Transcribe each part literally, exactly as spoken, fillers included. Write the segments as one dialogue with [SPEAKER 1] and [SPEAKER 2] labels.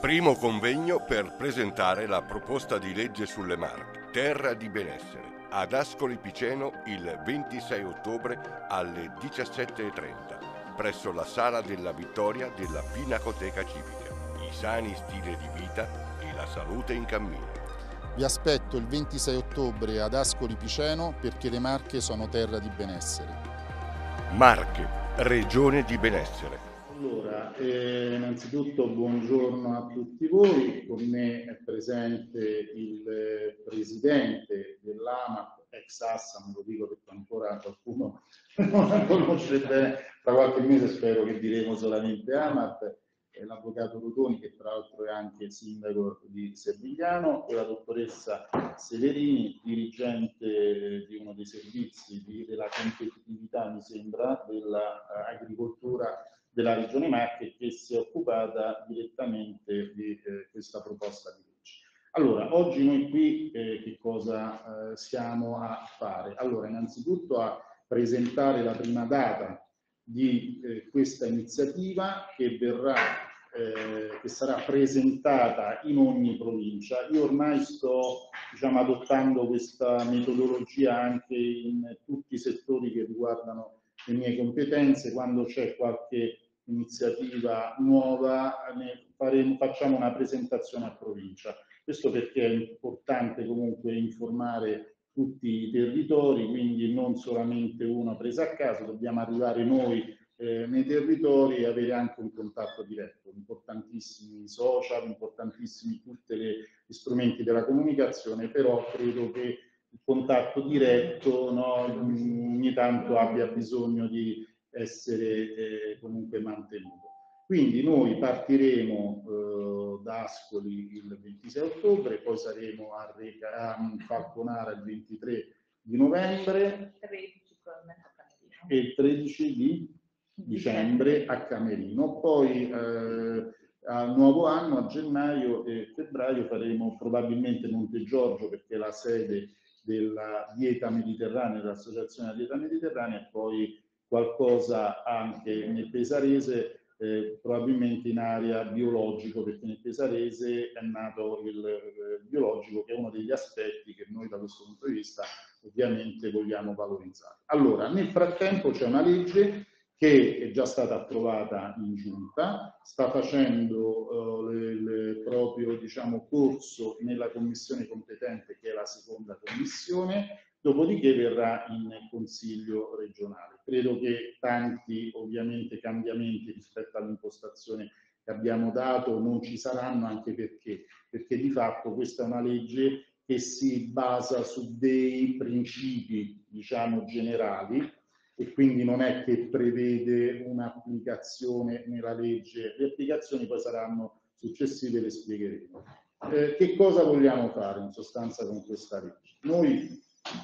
[SPEAKER 1] Primo convegno per presentare la proposta di legge sulle Marche, Terra di Benessere, ad Ascoli Piceno il ventisei ottobre alle diciassette e trenta, presso la Sala della Vittoria della Pinacoteca Civica. I sani stili di vita e la salute in cammino.
[SPEAKER 2] Vi aspetto il ventisei ottobre ad Ascoli Piceno perché le Marche sono terra di benessere.
[SPEAKER 1] Marche, regione di benessere.
[SPEAKER 3] Allora, eh, innanzitutto buongiorno a tutti voi, con me è presente il eh, presidente dell'AMAP, ex ASSAM, lo dico perché ancora qualcuno non la conosce bene, tra qualche mese spero che diremo solamente AMAP, eh, l'avvocato Rutoni, che tra l'altro è anche il sindaco di Servigliano, e la dottoressa Severini, dirigente di uno dei servizi di, della competitività, mi sembra, dell'agricoltura della Regione Marche, che si è occupata direttamente di eh, questa proposta di legge. Allora, oggi noi qui eh, che cosa eh, siamo a fare? Allora, innanzitutto a presentare la prima data di eh, questa iniziativa che verrà, eh, che sarà presentata in ogni provincia. Io ormai sto, diciamo, adottando questa metodologia anche in tutti i settori che riguardano le mie competenze. Quando c'è qualche iniziativa nuova, ne faremo, facciamo una presentazione a provincia. Questo perché è importante comunque informare tutti i territori, quindi non solamente una presa a caso, dobbiamo arrivare noi eh, nei territori e avere anche un contatto diretto. Importantissimi i social, importantissimi tutti gli strumenti della comunicazione, però credo che il contatto diretto, no, ogni tanto abbia bisogno di essere eh, comunque mantenuto. Quindi noi partiremo eh, da Ascoli il ventisei ottobre, poi saremo a, Reca, a Falconara il ventitré di novembre e il tredici di dicembre a Camerino. Poi eh, al nuovo anno, a gennaio e febbraio, faremo probabilmente Montegiorgio, perché è la sede della dieta mediterranea, dell'associazione della dieta mediterranea, e poi qualcosa anche nel Pesarese, eh, probabilmente in area biologico, perché nel Pesarese è nato il eh, biologico, che è uno degli aspetti che noi da questo punto di vista ovviamente vogliamo valorizzare. Allora, nel frattempo c'è una legge che è già stata approvata in giunta, sta facendo eh, il proprio, diciamo, corso nella commissione competente, che è la seconda commissione, dopodiché verrà in Consiglio regionale. Credo che tanti, ovviamente, cambiamenti rispetto all'impostazione che abbiamo dato non ci saranno, anche perché, perché di fatto questa è una legge che si basa su dei principi, diciamo, generali, e quindi non è che prevede un'applicazione nella legge. Le applicazioni poi saranno successive, le spiegheremo. Eh, che cosa vogliamo fare in sostanza con questa legge? Noi,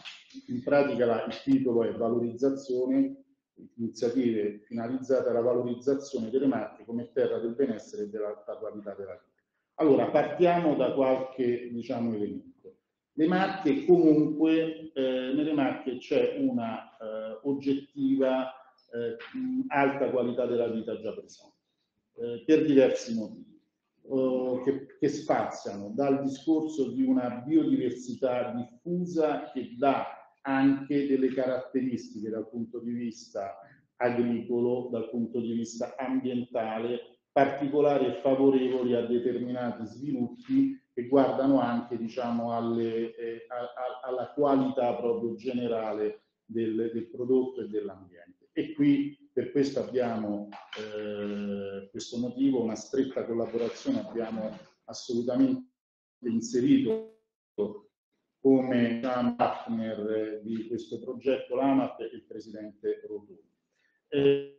[SPEAKER 3] in pratica, la, il titolo è valorizzazione, iniziative finalizzate alla valorizzazione delle Marche come terra del benessere e della qualità della vita. Allora, partiamo da qualche, diciamo, elemento. Le Marche, comunque, eh, nelle Marche c'è una eh, oggettiva eh, alta qualità della vita già presente, eh, per diversi motivi, eh, che, che spaziano dal discorso di una biodiversità diffusa, che dà anche delle caratteristiche dal punto di vista agricolo, dal punto di vista ambientale, particolari e favorevoli a determinati sviluppi che guardano anche, diciamo, alle, eh, a, a, alla qualità proprio generale del, del prodotto e dell'ambiente. E qui per questo abbiamo, eh, questo motivo, una stretta collaborazione, abbiamo assolutamente inserito come, diciamo, partner di questo progetto l'AMAP e il presidente Rotoni. Eh,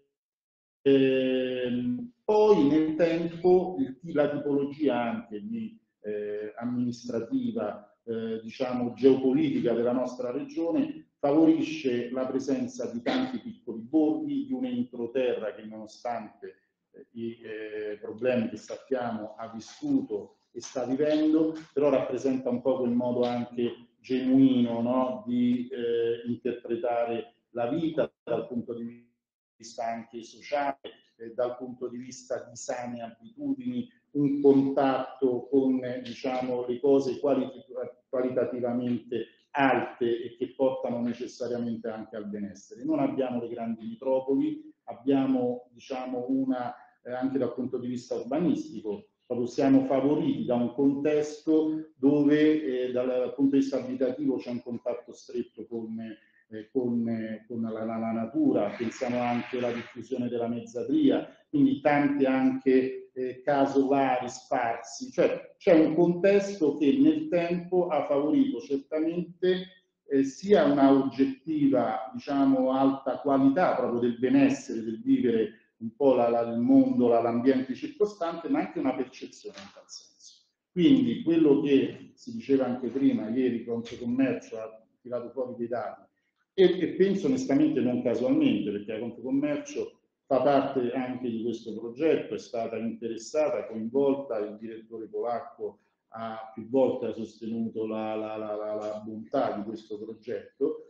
[SPEAKER 3] eh, poi nel tempo il, la tipologia anche di eh, amministrativa, eh, diciamo geopolitica della nostra regione favorisce la presenza di tanti piccoli borghi, di un entroterra che, nonostante eh, i eh, problemi che sappiamo ha vissuto e sta vivendo, però rappresenta un po' quel modo anche genuino, no, di eh, interpretare la vita dal punto di vista anche sociale, eh, dal punto di vista di sane abitudini, un contatto con, diciamo, le cose qualitativamente alte e che portano necessariamente anche al benessere. Non abbiamo le grandi metropoli, abbiamo, diciamo, una, eh, anche dal punto di vista urbanistico, proprio siamo favoriti da un contesto dove eh, dal punto di vista abitativo c'è un contatto stretto con, eh, con, eh, con la, la, la natura, pensiamo anche alla diffusione della mezzadria, quindi tanti anche eh, casolari sparsi, cioè c'è un contesto che nel tempo ha favorito certamente eh, sia una oggettiva, diciamo, alta qualità proprio del benessere, del vivere un po' la, la, il mondo, l'ambiente circostante, ma anche una percezione in tal senso. Quindi quello che si diceva anche prima, ieri Confcommercio ha tirato fuori dei dati, e, e penso onestamente non casualmente, perché la Confcommercio fa parte anche di questo progetto, è stata interessata, coinvolta, il direttore polacco ha più volte sostenuto la, la, la, la, la bontà di questo progetto.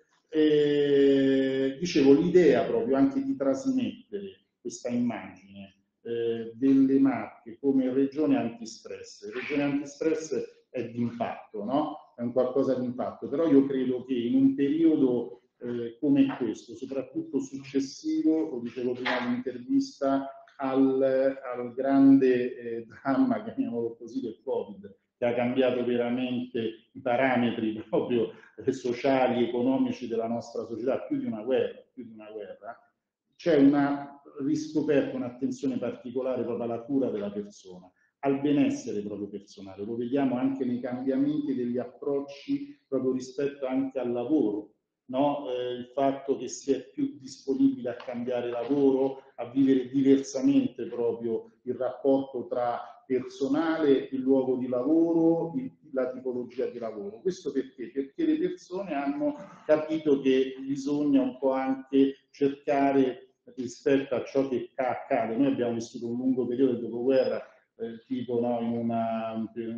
[SPEAKER 3] E, dicevo, l'idea proprio anche di trasmettere questa immagine eh, delle Marche come regione antistress. Regione antistress è d'impatto, no? È un qualcosa di impatto, però io credo che in un periodo eh, come questo, soprattutto successivo, lo dicevo prima all'intervista, al, al grande eh, dramma, chiamiamolo così, del Covid, che ha cambiato veramente i parametri proprio eh, sociali, economici della nostra società, più di una guerra, più di una guerra, c'è una riscoperta, un'attenzione particolare proprio alla cura della persona, al benessere proprio personale. Lo vediamo anche nei cambiamenti degli approcci proprio rispetto anche al lavoro, no? Eh, il fatto che si è più disponibili a cambiare lavoro, a vivere diversamente proprio il rapporto tra personale, il luogo di lavoro, il, la tipologia di lavoro. Questo perché? Perché le persone hanno capito che bisogna un po' anche cercare, rispetto a ciò che accade. Noi abbiamo vissuto un lungo periodo di dopoguerra, eh, tipo, no, in una,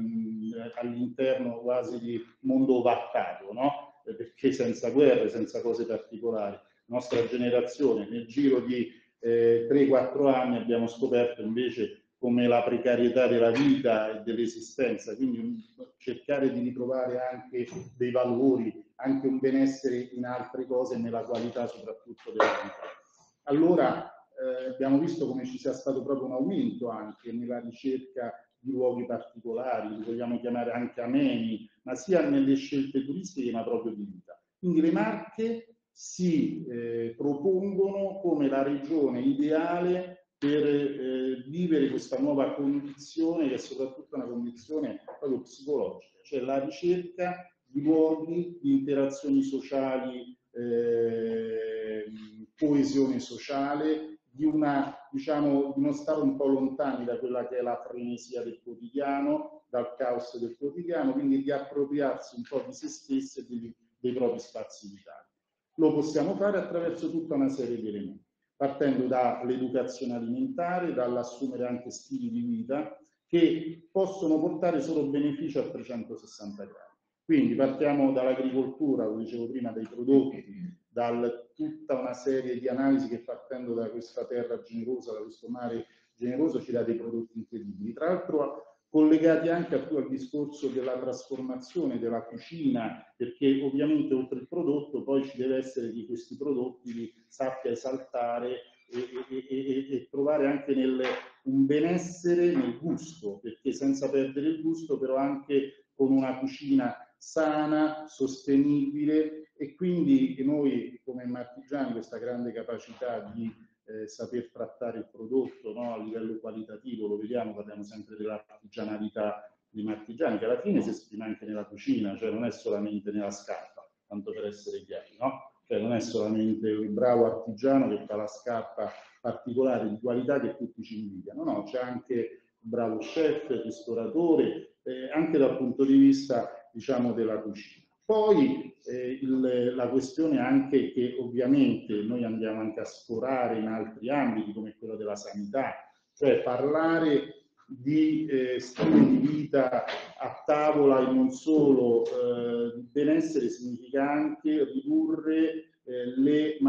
[SPEAKER 3] all'interno quasi di mondo ovattato, no? Perché senza guerre, senza cose particolari. La nostra generazione nel giro di eh, tre quattro anni abbiamo scoperto invece come la precarietà della vita e dell'esistenza, quindi cercare di ritrovare anche dei valori, anche un benessere in altre cose e nella qualità soprattutto della vita. Allora eh, abbiamo visto come ci sia stato proprio un aumento anche nella ricerca di luoghi particolari, li vogliamo chiamare anche ameni, ma sia nelle scelte turistiche ma proprio di vita. Quindi le Marche si eh, propongono come la regione ideale per eh, vivere questa nuova condizione, che è soprattutto una condizione proprio psicologica, cioè la ricerca di luoghi, di interazioni sociali, eh, coesione sociale, di una, diciamo, di non stare un po' lontani da quella che è la frenesia del quotidiano, dal caos del quotidiano, quindi di appropriarsi un po' di se stessi e dei, dei propri spazi vitali. Lo possiamo fare attraverso tutta una serie di elementi, partendo dall'educazione alimentare, dall'assumere anche stili di vita che possono portare solo beneficio a trecentosessanta gradi. Quindi partiamo dall'agricoltura, lo dicevo prima, dai prodotti, da tutta una serie di analisi che partendo da questa terra generosa, da questo mare generoso, ci dà dei prodotti incredibili. Tra l'altro collegati anche al discorso della trasformazione della cucina, perché ovviamente oltre il prodotto poi ci deve essere di questi prodotti li sappia esaltare e, e, e, e trovare anche nel, un benessere nel gusto, perché senza perdere il gusto però anche con una cucina sana, sostenibile, e quindi noi come marchigiani questa grande capacità di eh, saper trattare il prodotto, no, a livello qualitativo, lo vediamo, parliamo sempre dell'artigianalità di marchigiani, che alla fine si esprime anche nella cucina, cioè non è solamente nella scarpa, tanto per essere chiari, no? Cioè non è solamente il bravo artigiano che fa la scarpa particolare di qualità che tutti ci invidiano, no, c'è anche il bravo chef, il ristoratore, eh, anche dal punto di vista, diciamo, della cucina. Poi eh, il, la questione anche che ovviamente noi andiamo anche a sforare in altri ambiti come quello della sanità, cioè parlare di eh, stile di vita a tavola e non solo, eh, benessere significa anche ridurre eh, le malattie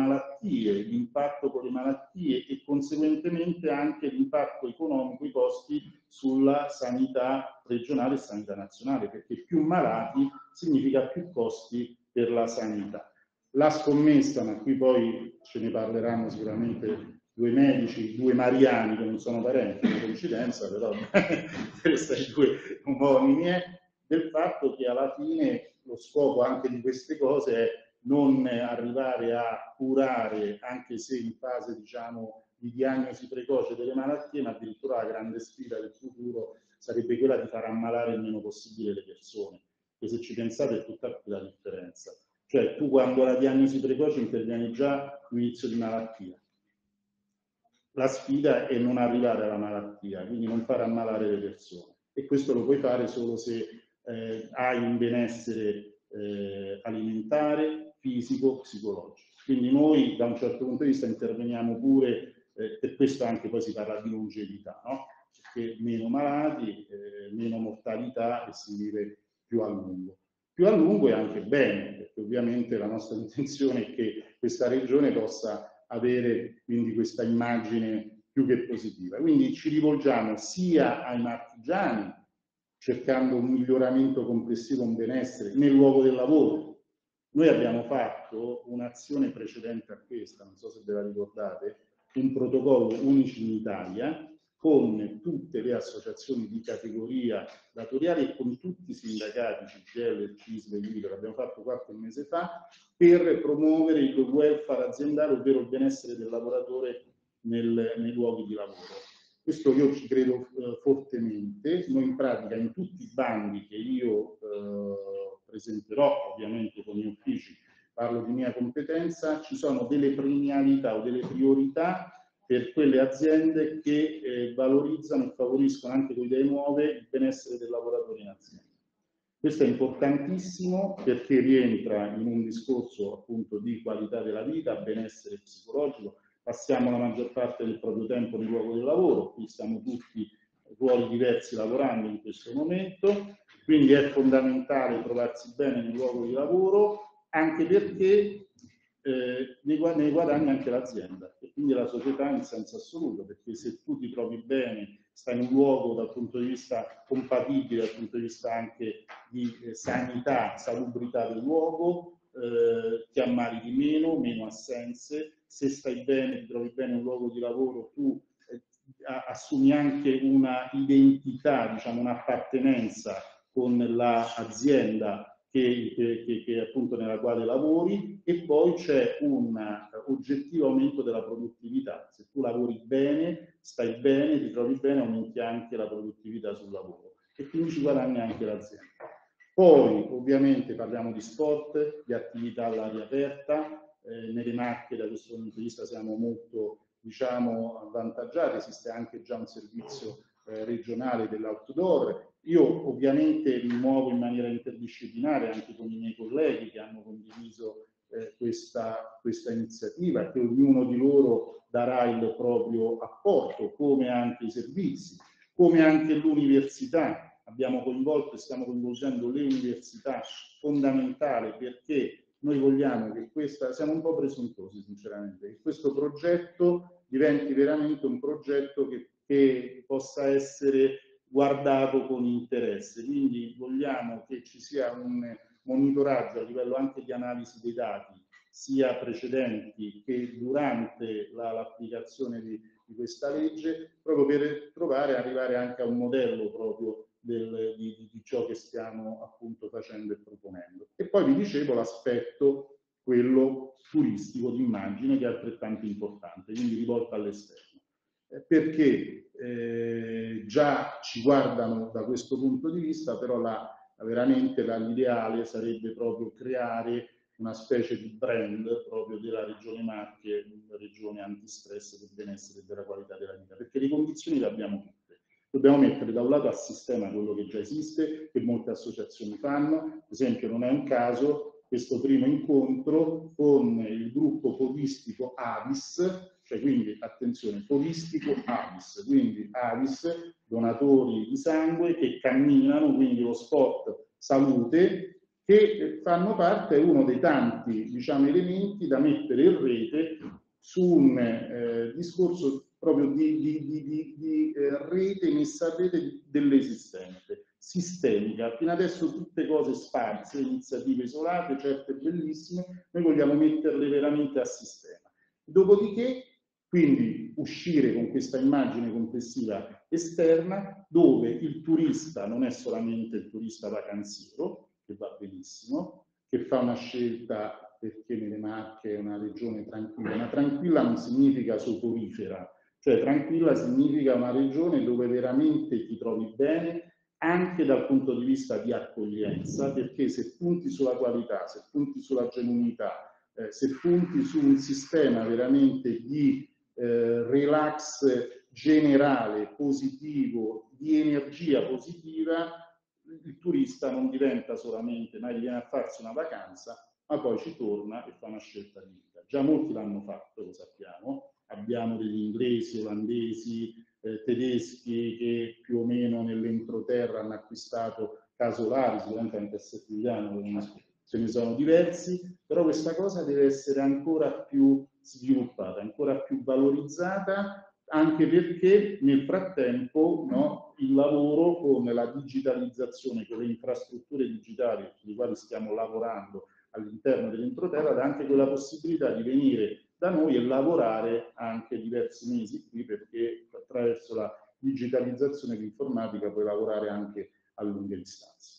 [SPEAKER 3] malattie, l'impatto con le malattie e conseguentemente anche l'impatto economico, i costi sulla sanità regionale e sanità nazionale, perché più malati significa più costi per la sanità. La scommessa, ma qui poi ce ne parleranno sicuramente due medici, due mariani che non sono parenti, una coincidenza, però questi due omonimi, è del fatto che alla fine lo scopo anche di queste cose è non arrivare a curare, anche se in fase diciamo di diagnosi precoce delle malattie, ma addirittura la grande sfida del futuro sarebbe quella di far ammalare il meno possibile le persone, che se ci pensate è tutta qui la differenza. Cioè tu quando la diagnosi precoce intervieni già all'inizio di malattia. La sfida è non arrivare alla malattia, quindi non far ammalare le persone. E questo lo puoi fare solo se eh, hai un benessere eh, alimentare, fisico, psicologico. Quindi noi da un certo punto di vista interveniamo pure, eh, per questo anche poi si parla di longevità, no? Perché meno malati, eh, meno mortalità e si vive più a lungo. Più a lungo è anche bene, perché ovviamente la nostra intenzione è che questa regione possa avere quindi questa immagine più che positiva. Quindi ci rivolgiamo sia ai marchigiani, cercando un miglioramento complessivo, un benessere nel luogo del lavoro. Noi abbiamo fatto un'azione precedente a questa, non so se ve la ricordate, un protocollo unici in Italia, con tutte le associazioni di categoria datoriali e con tutti i sindacati, C G I L, C I S L, Libero, l'abbiamo fatto qualche mese fa, per promuovere il welfare aziendale, ovvero il benessere del lavoratore nel, nei luoghi di lavoro. Questo io ci credo eh, fortemente. Noi in pratica in tutti i bandi che io eh, presenterò, ovviamente con gli uffici, parlo di mia competenza, ci sono delle premialità o delle priorità per quelle aziende che eh, valorizzano e favoriscono anche con idee nuove il benessere del lavoratore in azienda. Questo è importantissimo perché rientra in un discorso appunto di qualità della vita, benessere psicologico. Passiamo la maggior parte del proprio tempo nel luogo del lavoro, qui stiamo tutti ruoli diversi lavorando in questo momento, quindi è fondamentale trovarsi bene nel luogo di lavoro, anche perché Eh, ne guadagna anche l'azienda e quindi la società in senso assoluto, perché se tu ti trovi bene, stai in un luogo dal punto di vista compatibile, dal punto di vista anche di eh, sanità, salubrità del luogo, eh, ti ammali di meno, meno assenze, se stai bene, ti trovi bene in un luogo di lavoro, tu eh, assumi anche una identità, diciamo un'appartenenza con l'azienda Che, che, che appunto nella quale lavori, e poi c'è un oggettivo aumento della produttività. Se tu lavori bene, stai bene, ti trovi bene, aumenti anche la produttività sul lavoro e quindi ci guadagna anche l'azienda. Poi ovviamente parliamo di sport, di attività all'aria aperta, eh, nelle Marche da questo punto di vista siamo molto diciamo avvantaggiati, esiste anche già un servizio eh, regionale dell'outdoor. Io ovviamente mi muovo in maniera interdisciplinare anche con i miei colleghi che hanno condiviso eh, questa, questa iniziativa e che ognuno di loro darà il proprio apporto, come anche i servizi, come anche l'università. Abbiamo coinvolto e stiamo coinvolgendo le università, fondamentale perché noi vogliamo che questa, siamo un po' presuntuosi sinceramente, che questo progetto diventi veramente un progetto che, che possa essere guardato con interesse, quindi vogliamo che ci sia un monitoraggio a livello anche di analisi dei dati, sia precedenti che durante l'applicazione di, di questa legge, proprio per trovare e arrivare anche a un modello proprio del, di, di ciò che stiamo appunto facendo e proponendo. E poi vi dicevo l'aspetto, quello turistico di immagine, che è altrettanto importante, quindi rivolto all'esterno. Perché eh, già ci guardano da questo punto di vista, però la, veramente l'ideale sarebbe proprio creare una specie di brand proprio della Regione Marche, una regione antistress del benessere e della qualità della vita, perché le condizioni le abbiamo tutte. Dobbiamo mettere da un lato a sistema quello che già esiste, che molte associazioni fanno, ad esempio non è un caso questo primo incontro con il gruppo podistico Avis, cioè quindi attenzione, podistico Avis, quindi Avis, donatori di sangue che camminano, quindi lo spot salute, che fanno parte, è uno dei tanti, diciamo, elementi da mettere in rete su un eh, discorso proprio di, di, di, di, di eh, rete, messa a rete dell'esistente, sistemica. Fino adesso tutte cose sparse, iniziative isolate, certe bellissime, noi vogliamo metterle veramente a sistema. Dopodiché, quindi, uscire con questa immagine complessiva esterna, dove il turista non è solamente il turista vacanziero, che va benissimo, che fa una scelta perché nelle Marche è una regione tranquilla, ma tranquilla non significa soporifera, cioè tranquilla significa una regione dove veramente ti trovi bene anche dal punto di vista di accoglienza, perché se punti sulla qualità, se punti sulla genuinità, eh, se punti su un sistema veramente di eh, relax generale, positivo, di energia positiva, il turista non diventa solamente, ma viene a farsi una vacanza, ma poi ci torna e fa una scelta di vita. Già molti l'hanno fatto, lo sappiamo, abbiamo degli inglesi, olandesi, eh, tedeschi che più o meno nell'entroterra hanno acquistato casolari, sicuramente anche a Settigliano ce ne sono diversi, però questa cosa deve essere ancora più sviluppata, ancora più valorizzata, anche perché nel frattempo, no, il lavoro con la digitalizzazione, con le infrastrutture digitali sulle quali stiamo lavorando all'interno dell'entroterra, dà anche quella possibilità di venire da noi e lavorare anche diversi mesi qui, perché attraverso la digitalizzazione e l'informatica puoi lavorare anche a lunghe distanze.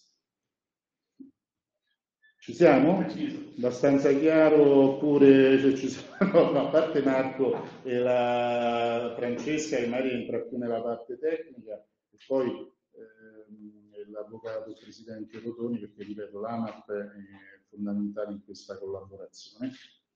[SPEAKER 3] Ci siamo? Abbastanza chiaro oppure se ci sono, no, a parte Marco e la Francesca che magari entra più nella parte tecnica e poi ehm, l'avvocato presidente Rotoni, perché ripeto l'AMAP è fondamentale in questa collaborazione.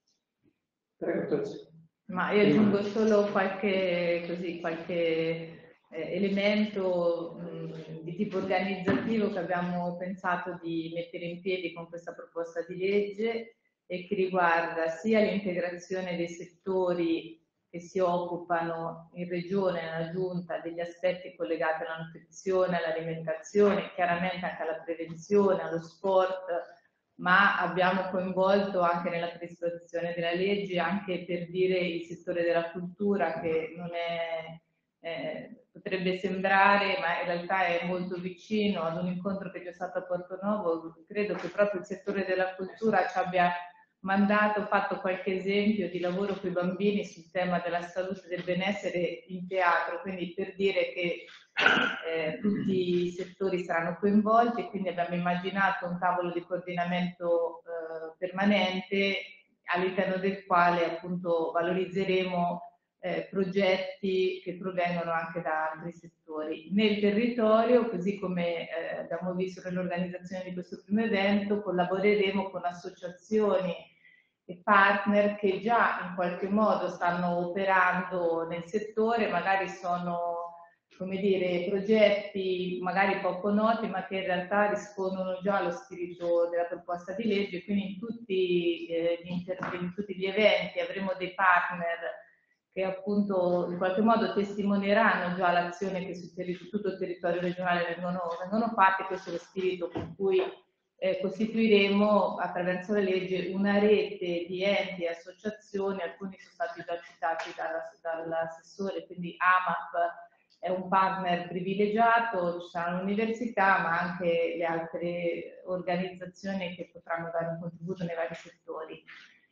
[SPEAKER 4] Prego.
[SPEAKER 5] Ma io aggiungo solo qualche, così, qualche eh, elemento mh, di tipo organizzativo che abbiamo pensato di mettere in piedi con questa proposta di legge e che riguarda sia l'integrazione dei settori che si occupano in regione e nella giunta degli aspetti collegati alla nutrizione, all'alimentazione, chiaramente anche alla prevenzione, allo sport, ma abbiamo coinvolto anche nella predisposizione della legge anche per dire il settore della cultura, che non è, eh, potrebbe sembrare, ma in realtà è molto vicino ad un incontro che c'è stato a Porto Novo. Credo che proprio il settore della cultura ci abbia mandato, fatto qualche esempio di lavoro con i bambini sul tema della salute e del benessere in teatro, quindi per dire che eh, tutti i settori saranno coinvolti, quindi abbiamo immaginato un tavolo di coordinamento eh, permanente all'interno del quale appunto valorizzeremo eh, progetti che provengono anche da altri settori. Nel territorio, così come eh, abbiamo visto nell'organizzazione di questo primo evento, collaboreremo con associazioni e partner che già in qualche modo stanno operando nel settore, magari sono, come dire, progetti magari poco noti, ma che in realtà rispondono già allo spirito della proposta di legge. Quindi in tutti, eh, gli, in tutti gli eventi avremo dei partner che appunto in qualche modo testimonieranno già l'azione che su tutto il territorio regionale vengono, vengono fatte. Questo è lo spirito con cui eh, costituiremo attraverso la legge una rete di enti e associazioni, alcuni sono stati già citati dall'assessore, quindi AMAP è un partner privilegiato, ci saranno l'università ma anche le altre organizzazioni che potranno dare un contributo nei vari settori.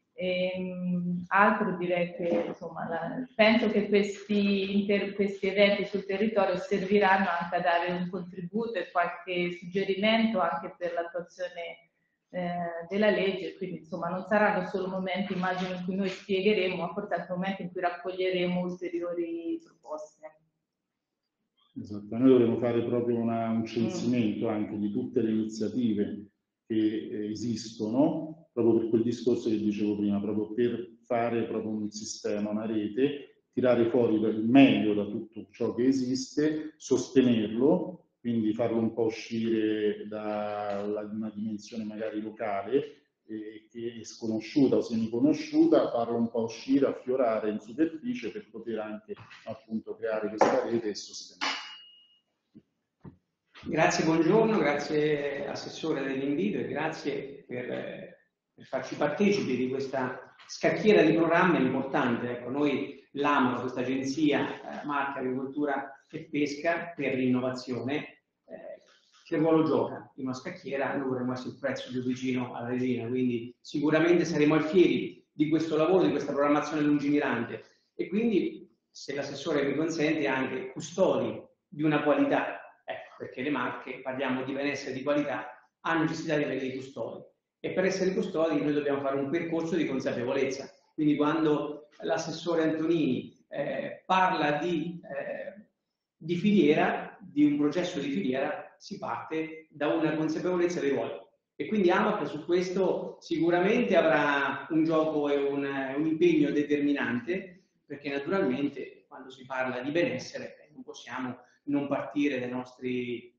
[SPEAKER 5] Ehm, altro direi che insomma, la, penso che questi, inter, questi eventi sul territorio serviranno anche a dare un contributo e qualche suggerimento anche per l'attuazione eh, della legge, quindi insomma non saranno solo momenti, immagino, in cui noi spiegheremo, ma forse anche momenti in cui raccoglieremo ulteriori proposte.
[SPEAKER 3] Esatto, noi dovremo fare proprio una, un censimento mm. anche di tutte le iniziative che eh, esistono, proprio per quel discorso che dicevo prima, proprio per fare proprio un sistema, una rete, tirare fuori il meglio da tutto ciò che esiste, sostenerlo, quindi farlo un po' uscire da una dimensione magari locale, eh, che è sconosciuta o semiconosciuta, farlo un po' uscire, affiorare in superficie per poter anche appunto creare questa rete e sostenerla.
[SPEAKER 6] Grazie, buongiorno, grazie Assessore dell'invito e grazie per, per farci partecipi di questa scacchiera di programmi importante. Ecco, noi l'AMAP, questa agenzia eh, Marca Agricoltura e Pesca per l'innovazione, eh, che ruolo gioca in una scacchiera? Noi vorremmo essere il prezzo più vicino alla regina, quindi sicuramente saremo alfieri di questo lavoro, di questa programmazione lungimirante e quindi, se l'assessore mi consente, anche custodi di una qualità. Ecco, perché le marche, parliamo di benessere e di qualità, hanno necessità di avere dei custodi e per essere custodi noi dobbiamo fare un percorso di consapevolezza. Quindi quando l'assessore Antonini eh, parla di, eh, di filiera, di un processo di filiera, si parte da una consapevolezza dei ruoli. E quindi AMAP su questo sicuramente avrà un gioco e un, un impegno determinante, perché naturalmente quando si parla di benessere non possiamo non partire dai nostri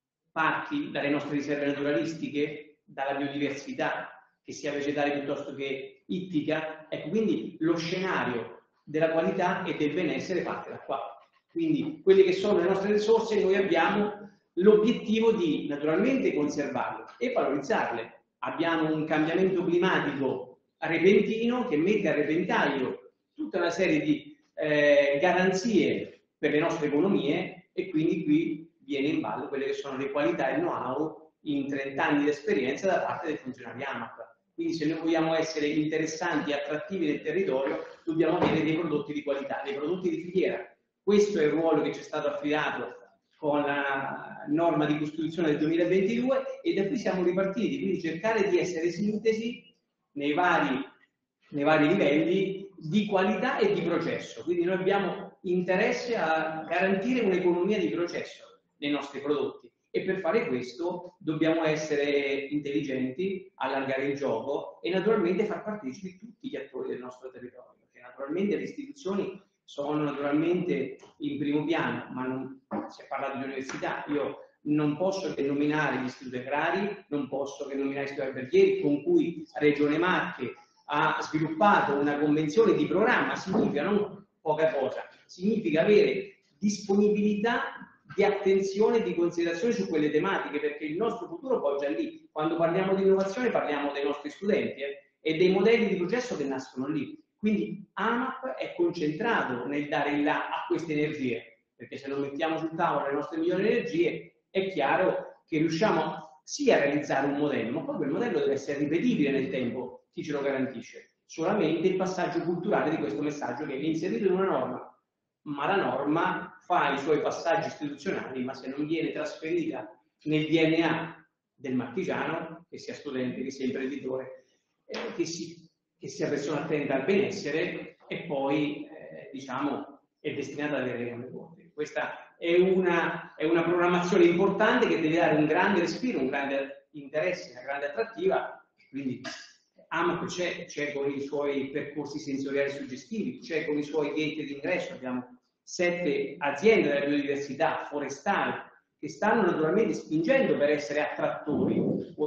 [SPEAKER 6] parchi, dalle nostre riserve naturalistiche, dalla biodiversità, che sia vegetale piuttosto che ittica. Ecco, quindi lo scenario della qualità e del benessere parte da qua. Quindi quelle che sono le nostre risorse, noi abbiamo l'obiettivo di naturalmente conservarle e valorizzarle. Abbiamo un cambiamento climatico repentino che mette a repentaglio tutta una serie di eh, garanzie per le nostre economie e quindi qui viene in ballo quelle che sono le qualità e il know-how in trenta anni di esperienza da parte dei funzionari AMAP. Quindi se noi vogliamo essere interessanti e attrattivi nel territorio, dobbiamo avere dei prodotti di qualità, dei prodotti di filiera. Questo è il ruolo che ci è stato affidato con la norma di costituzione del duemilaventidue e da qui siamo ripartiti, quindi cercare di essere sintesi nei vari, nei vari livelli di qualità e di processo. Quindi noi abbiamo interesse a garantire un'economia di processo nei nostri prodotti e per fare questo dobbiamo essere intelligenti, allargare il gioco e naturalmente far partecipi tutti gli attori del nostro territorio, perché naturalmente le istituzioni sono naturalmente in primo piano, ma non si è parlato di università. Io non posso che nominare gli istituti agrari, non posso che nominare gli istituti alberghieri, con cui Regione Marche ha sviluppato una convenzione di programma. Significa non poca cosa, significa avere disponibilità di attenzione e di considerazione su quelle tematiche, perché il nostro futuro poggia lì. Quando parliamo di innovazione parliamo dei nostri studenti eh, e dei modelli di processo che nascono lì. Quindi AMAP è concentrato nel dare il là a queste energie, perché se non mettiamo sul tavolo le nostre migliori energie è chiaro che riusciamo sì a realizzare un modello, ma poi quel modello deve essere ripetibile nel tempo. Chi ce lo garantisce? Solamente il passaggio culturale di questo messaggio che è inserito in una norma, ma la norma fa i suoi passaggi istituzionali, ma se non viene trasferita nel D N A del marchigiano, che sia studente, che sia imprenditore, eh, che, si, che sia persona attenta al benessere e poi eh, diciamo è destinata ad avere gambe corte. Questa è una, è una programmazione importante che deve dare un grande respiro, un grande interesse, una grande attrattiva, quindi AMAP c'è, c'è con i suoi percorsi sensoriali suggestivi, c'è con i suoi gate d'ingresso, abbiamo sette aziende della biodiversità forestale che stanno naturalmente spingendo per essere attrattori.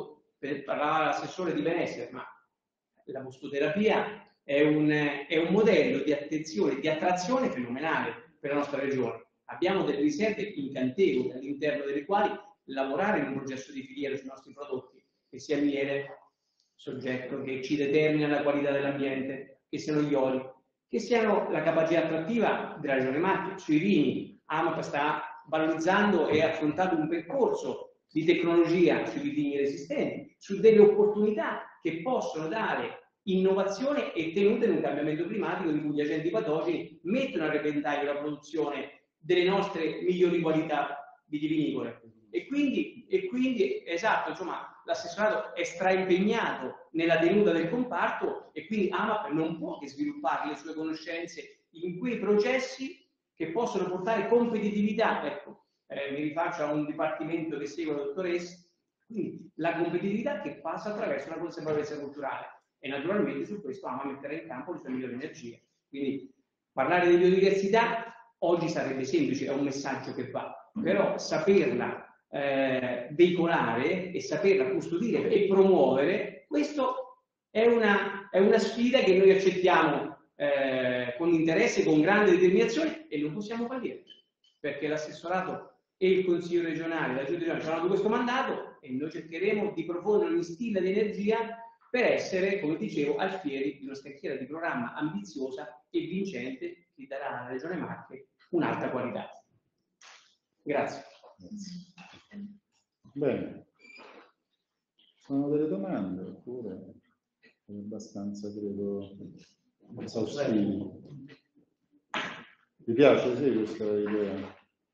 [SPEAKER 6] Per parlare l'assessore di benessere, ma la mustoterapia è un, è un modello di attenzione, di attrazione fenomenale per la nostra regione. Abbiamo delle riserve incantevoli all'interno delle quali lavorare in un processo di filiera sui nostri prodotti, che sia il miele, soggetto che ci determina la qualità dell'ambiente, che siano gli oli, che siano la capacità attrattiva della Regione Marche. Sui vini, AMAP sta valorizzando e affrontando un percorso di tecnologia sui vitigni resistenti, su delle opportunità che possono dare innovazione e tenuta in un cambiamento climatico di cui gli agenti patogeni mettono a repentaglio la produzione delle nostre migliori qualità vitivinicole. E quindi, e quindi esatto, insomma, l'assessorato è straimpegnato nella tenuta del comparto e quindi AMAP non può che sviluppare le sue conoscenze in quei processi che possono portare competitività. Ecco, eh, mi rifaccio a un dipartimento che segue la dottoressa, quindi la competitività che passa attraverso la consapevolezza culturale e naturalmente su questo AMAP metterà in campo le sue migliori energie. Quindi parlare di biodiversità oggi sarebbe semplice, è un messaggio che va, però saperla Eh, veicolare e saperla custodire e promuovere, questo è una, è una sfida che noi accettiamo eh, con interesse, con grande determinazione e non possiamo fallire, perché l'assessorato e il Consiglio regionale, la Giunta regionale ci hanno dato questo mandato e noi cercheremo di profondere ogni stilla di energia per essere, come dicevo, alfieri di una scacchiera di programma ambiziosa e vincente che darà alla Regione Marche un'alta qualità. Grazie.
[SPEAKER 3] Bene. Sono delle domande oppure è abbastanza, credo, esaustivi? Ti piace, sì, questa idea?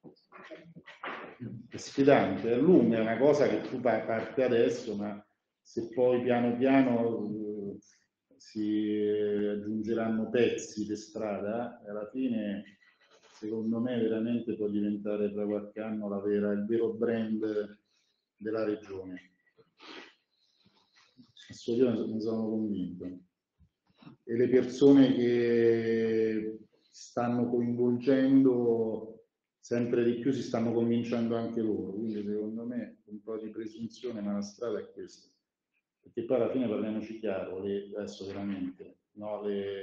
[SPEAKER 3] È sfidante, è lunga, è una cosa che tu parti adesso, ma se poi piano piano eh, si aggiungeranno pezzi per strada, alla fine secondo me veramente può diventare tra qualche anno la vera, il vero brand della regione. Io ne sono convinto. E le persone che stanno coinvolgendo sempre di più si stanno convincendo anche loro, quindi secondo me un po' di presunzione, ma la strada è questa. Perché poi alla fine, parliamoci chiaro, le, adesso veramente, no, le,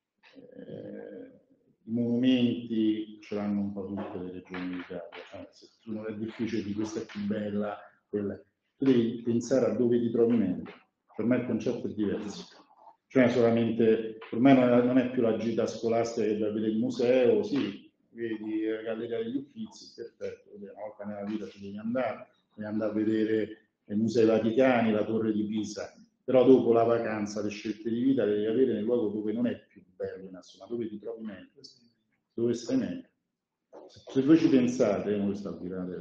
[SPEAKER 3] eh, i monumenti ce l'hanno un po' tutte le regioni d'Italia, cioè, se tu non è difficile di questa è più bella, quella, tu devi pensare a dove ti trovi meglio. Per me il concetto è diverso. Cioè solamente, per me non è, non è più la gita scolastica che vai a vedere il museo, sì, vedi la Galleria degli Uffizi, perfetto, una volta nella vita ci devi andare, devi andare a vedere i Musei Vaticani, la Torre di Pisa, però dopo la vacanza, le scelte di vita le devi avere nel luogo dove non è più bello in assoluto, dove ti trovi meglio, dove stai meglio. Se voi ci pensate, non sta girando,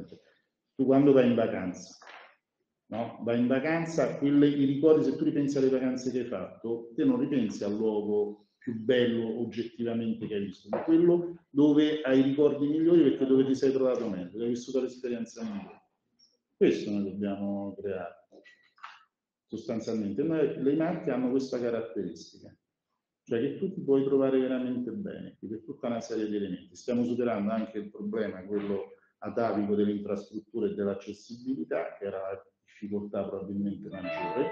[SPEAKER 3] tu quando vai in vacanza, no? Vai in vacanza, quelle, i ricordi, se tu ripensi alle vacanze che hai fatto, te non ripensi al luogo più bello oggettivamente che hai visto, ma quello dove hai i ricordi migliori perché dove ti sei trovato meglio, dove hai vissuto l'esperienza migliore. Questo noi dobbiamo creare, sostanzialmente. Noi, le Marche hanno questa caratteristica, cioè che tu ti puoi trovare veramente bene, per tutta una serie di elementi. Stiamo superando anche il problema, quello atavico delle infrastrutture e dell'accessibilità, che era la difficoltà probabilmente maggiore,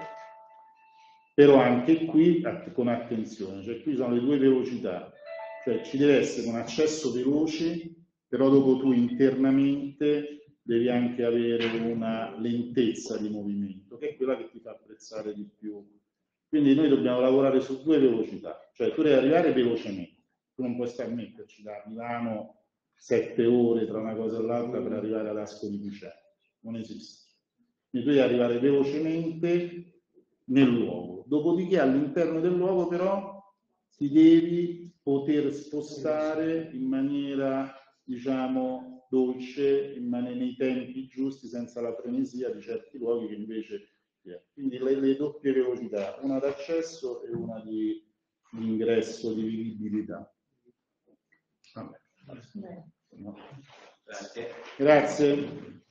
[SPEAKER 3] però anche qui con attenzione, cioè qui sono le due velocità, cioè ci deve essere un accesso veloce, però dopo tu internamente devi anche avere una lentezza di movimento, che è quella che ti fa apprezzare di più. Quindi noi dobbiamo lavorare su due velocità, cioè tu devi arrivare velocemente, tu non puoi stare a metterci da Milano sette ore tra una cosa e l'altra per arrivare ad Ascoli Piceno, non esiste. Quindi tu devi arrivare velocemente nel luogo, dopodiché all'interno del luogo però ti devi poter spostare in maniera, diciamo, dolce, in maniera, nei tempi giusti, senza la frenesia di certi luoghi che invece... Quindi le, le doppie velocità, una d'accesso e una di, di ingresso, di vivibilità. Vabbè. No. Grazie. Grazie.